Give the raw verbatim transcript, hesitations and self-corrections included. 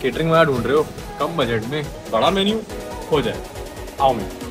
catering वाला ढूंढ रहे हो कम बजट में बड़ा मेन्यू हो जाए, आओ मैं